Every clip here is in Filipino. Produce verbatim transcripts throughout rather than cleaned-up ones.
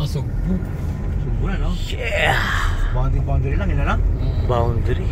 Nasugbo. Sugbo na, no? Yeah! Boundary, boundary lang, yun na lang? Boundary.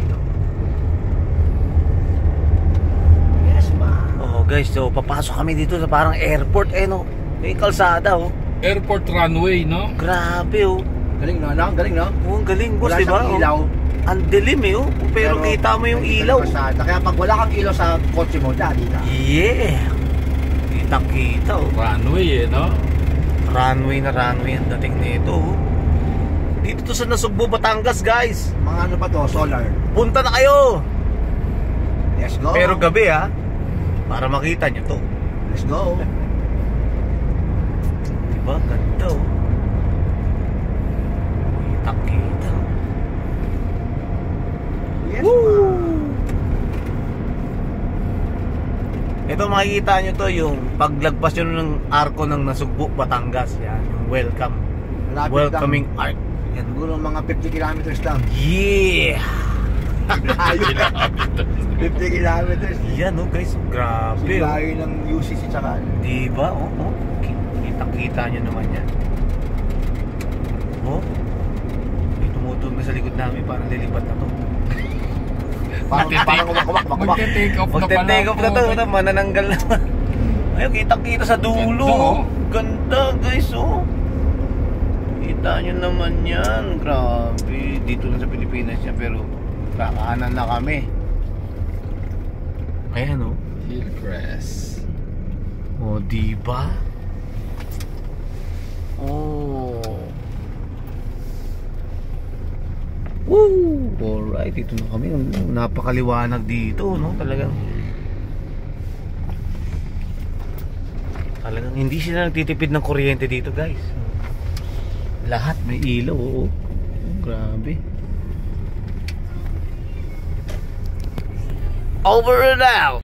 Yes, ma. Oh guys, so papasok kami dito sa parang airport eh no. May kalsada oh. Airport runway, no? Grabe oh. Galing, no? Ang galing, no? Oh, ang galing boss, Wala di ba? siyang ilaw. Oh. Ang dilim eh oh. Pero, kita mo yung hindi ilaw. ka nakasada. Kaya pag wala kang ilaw sa kotse mo, dali ka. Yeah. Kita-kita oh. Runway eh, no? Runway na runway ang dating nito oh. Dito to sa Nasugbo, Batangas guys. Mga ano pa to, solar. Punta na kayo. Let's go. Pero gabi ha. Para makita nyo to. Let's go. Diba? Ganda oh. Kita-kita. Yes, Woo! ma. Ito makikita nyo to yung paglagpas nyo ng arko ng Nasugbo, Batangas. Yan, yung welcome. Malapit Welcoming lang. arc. Yan. Siguro mga fifty kilometers lang. Yeah! fifty kilometers. Yan oh guys, grabe oh. Layo ng U C C tsaka. Diba? Oh, oh. Kita-kita nyo naman yan. Oh. May tumutulog na sa likod namin, parang lilipat na to. Parang parang umak-umak, umak-umak. Magte-take off na pala Magte-take off na to, po. na manananggal naman. Ayun, kita-kita sa dulo. Ganda, oh. Ganda guys oh. Kita nyo naman yan. Grabe. Dito lang sa Pilipinas yan, pero kakaanan na kami. Ayan oh. Hillcrest. Oh, diba? Oh. Woo! Alright, dito na kami. Napakaliwanag dito, no? Talagang Talagang hindi sila nagtitipid ng kuryente dito, guys. Lahat may ilaw, oo. Oh, grabe. Over and out!